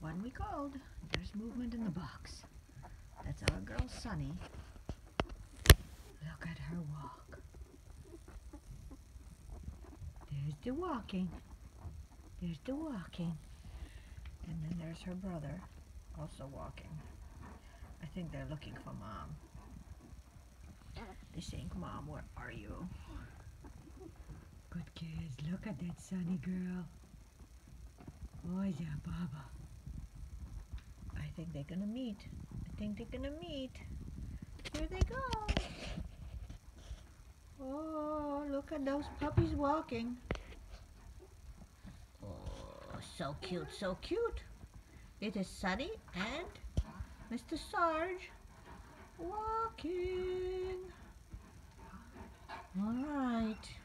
1 week old. There's movement in the box. That's our girl Sunny. Look at her walk. There's the walking. There's the walking. And then there's her brother, also walking. I think they're looking for Mom. They're saying, Mom, where are you? Good kids. Look at that Sunny girl. Oh, yeah, Baba. I think they're gonna meet. I think they're gonna meet. Here they go. Oh, look at those puppies walking. Oh, so cute, so cute. It is Sunny and Mr. Sarge walking. All right.